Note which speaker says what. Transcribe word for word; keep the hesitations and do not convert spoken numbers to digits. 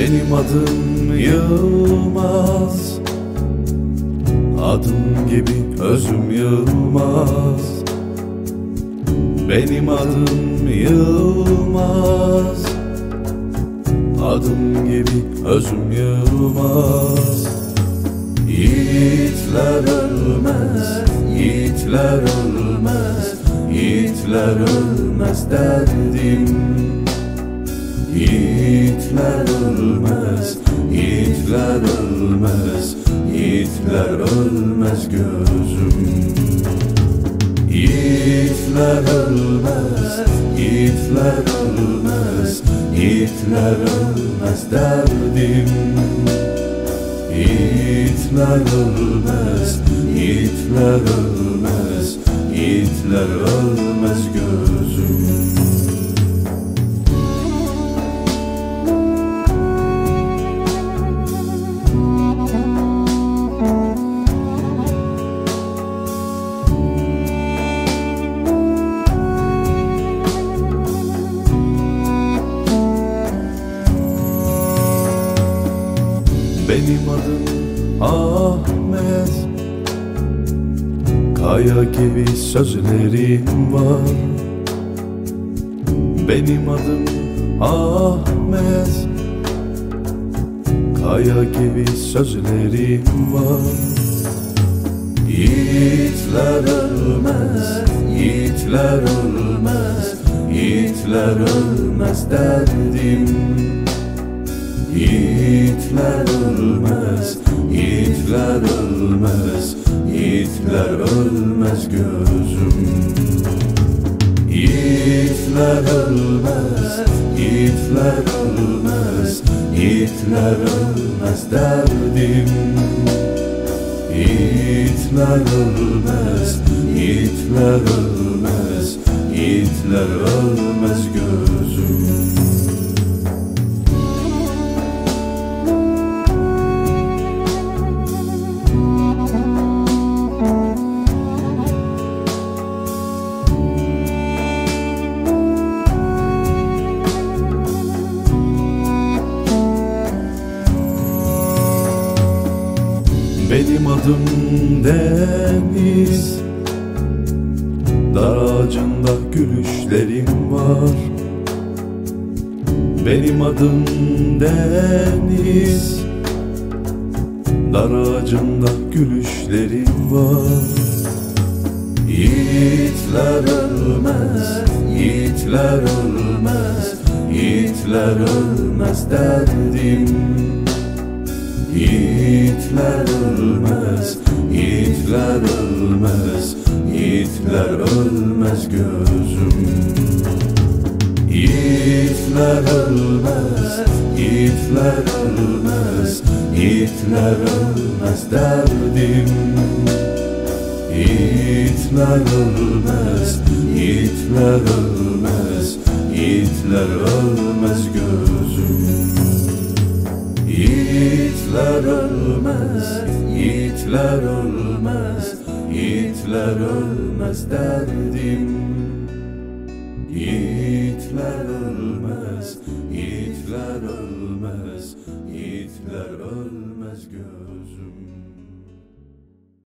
Speaker 1: Benim adım Yılmaz, adım gibi özüm Yılmaz. Benim adım Yılmaz, adım gibi özüm Yılmaz. Yiğitler ölmez, yiğitler ölmez, yiğitler ölmez derdim. Yiğitler ölmez, yiğitler ölmez, yiğitler ölmez gözüm. Yiğitler ölmez, yiğitler ölmez, yiğitler ölmez derdim. Yiğitler ölmez, yiğitler ölmez, yiğitler ölmez gözüm. Benim adım Ahmet, kaya gibi sözlerim var. Benim adım Ahmet, kaya gibi sözlerim var. Yiğitler ölmez, yiğitler ölmez, yiğitler ölmez derdim. Yiğitler ölmez, yiğitler ölmez, yiğitler ölmez gözüm. Yiğitler ölmez, yiğitler ölmez, yiğitler ölmez derdim. Yiğitler ölmez, yiğitler ölmez, yiğitler ölmez gözüm. Benim adım Deniz, dar ağacında gülüşlerim var. Benim adım Deniz, dar ağacında gülüşlerim var. Yiğitler ölmez, yiğitler ölmez, yiğitler ölmez derdim. Yiğitler ölmez, yiğitler ölmez, yiğitler ölmez gözüm. Yiğitler ölmez, yiğitler ölmez, yiğitler ölmez derdim. Yiğitler ölmez, yiğitler ölmez, yiğitler ölmez gözüm. Yiğitler ölmez, yiğitler ölmez, yiğitler ölmez derdim. Yiğitler ölmez, yiğitler ölmez, yiğitler ölmez gözüm.